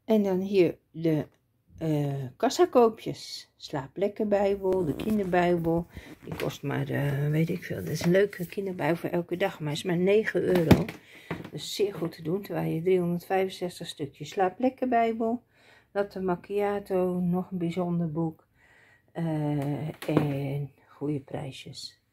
En dan hier de kassakoopjes. Slaap lekker Bijbel, de kinderbijbel. Die kost maar, weet ik veel. Dat is een leuke kinderbijbel voor elke dag. Maar is maar 9 euro. Dus zeer goed te doen. Terwijl je 365 stukjes Slaap lekker Bijbel. Latte Macchiato, nog een bijzonder boek. En goede prijsjes.